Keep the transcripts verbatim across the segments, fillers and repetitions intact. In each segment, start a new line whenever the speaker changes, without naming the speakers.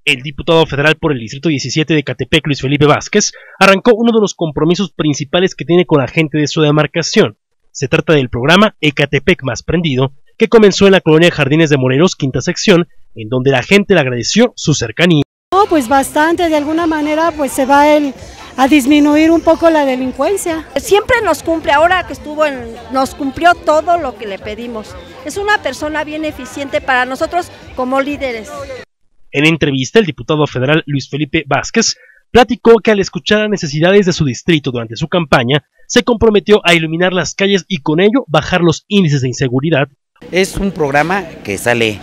El diputado federal por el Distrito diecisiete de Ecatepec, Luis Felipe Vázquez, arrancó uno de los compromisos principales que tiene con la gente de su demarcación. Se trata del programa Ecatepec Más Prendido, que comenzó en la colonia Jardines de Morelos, quinta sección, en donde la gente le agradeció su cercanía.
No, pues bastante, de alguna manera pues se va el, a disminuir un poco la delincuencia.
Siempre nos cumple, ahora que estuvo en, nos cumplió todo lo que le pedimos. Es una persona bien eficiente para nosotros como líderes.
En entrevista, el diputado federal Luis Felipe Vázquez platicó que al escuchar las necesidades de su distrito durante su campaña, se comprometió a iluminar las calles y con ello bajar los índices de inseguridad.
Es un programa que sale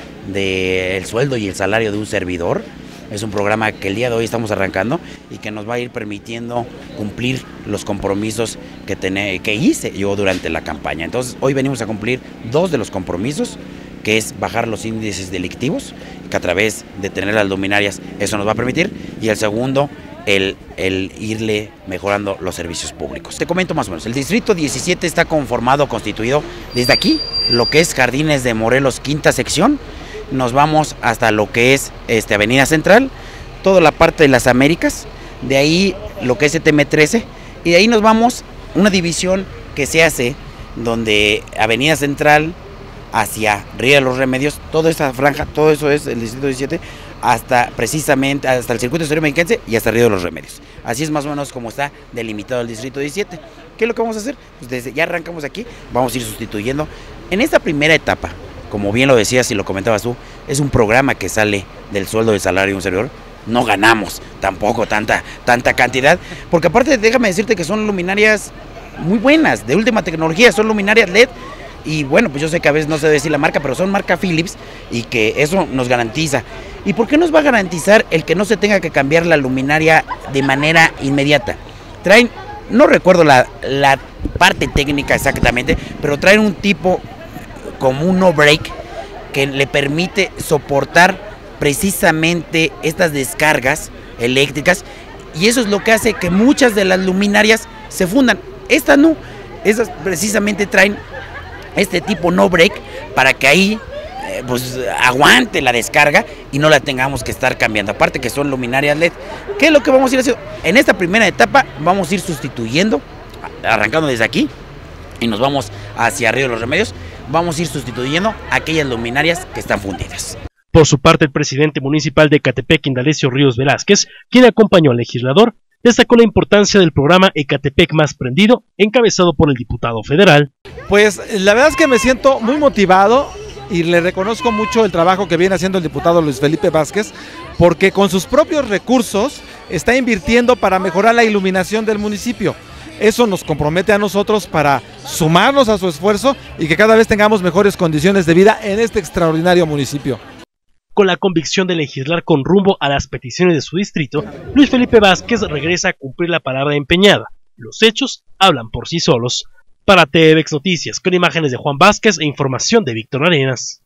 del sueldo y el salario de un servidor. Es un programa que el día de hoy estamos arrancando y que nos va a ir permitiendo cumplir los compromisos que, tené, que hice yo durante la campaña. Entonces, hoy venimos a cumplir dos de los compromisos, que es bajar los índices delictivos, que a través de tener las luminarias eso nos va a permitir, y el segundo, el, el irle mejorando los servicios públicos. Te comento más o menos, el Distrito diecisiete está conformado, constituido desde aquí, lo que es Jardines de Morelos, quinta sección, nos vamos hasta lo que es este, Avenida Central, toda la parte de las Américas, de ahí lo que es E T M trece, y de ahí nos vamos una división que se hace donde Avenida Central hacia Río de los Remedios, toda esa franja, todo eso es el Distrito diecisiete, hasta precisamente, hasta el circuito exterior mexiquense y hasta Río de los Remedios. Así es más o menos como está delimitado el Distrito diecisiete. ¿Qué es lo que vamos a hacer? Pues desde ya arrancamos aquí, vamos a ir sustituyendo. En esta primera etapa, como bien lo decías y lo comentabas tú, es un programa que sale del sueldo del salario de un servidor. No ganamos tampoco tanta, tanta cantidad, porque aparte déjame decirte que son luminarias muy buenas, de última tecnología, son luminarias L E D. Y bueno, pues yo sé que a veces no se debe decir la marca, pero son marca Philips y que eso nos garantiza. ¿Y por qué nos va a garantizar el que no se tenga que cambiar la luminaria de manera inmediata? Traen, no recuerdo la, la parte técnica exactamente, pero traen un tipo como un no break que le permite soportar precisamente estas descargas eléctricas, y eso es lo que hace que muchas de las luminarias se fundan. Estas no, estas precisamente traen este tipo no break para que ahí eh, pues aguante la descarga y no la tengamos que estar cambiando. Aparte que son luminarias L E D. ¿Qué es lo que vamos a ir haciendo? En esta primera etapa vamos a ir sustituyendo, arrancando desde aquí y nos vamos hacia Río de los Remedios, vamos a ir sustituyendo aquellas luminarias que están fundidas.
Por su parte, el presidente municipal de Ecatepec, Indalecio Ríos Velázquez, quien acompañó al legislador, destacó la importancia del programa Ecatepec Más Prendido, encabezado por el diputado federal.
Pues la verdad es que me siento muy motivado y le reconozco mucho el trabajo que viene haciendo el diputado Luis Felipe Vázquez, porque con sus propios recursos está invirtiendo para mejorar la iluminación del municipio. Eso nos compromete a nosotros para sumarnos a su esfuerzo y que cada vez tengamos mejores condiciones de vida en este extraordinario municipio.
Con la convicción de legislar con rumbo a las peticiones de su distrito, Luis Felipe Vázquez regresa a cumplir la palabra empeñada. Los hechos hablan por sí solos. Para T V X Noticias, con imágenes de Juan Vázquez e información de Víctor Arenas.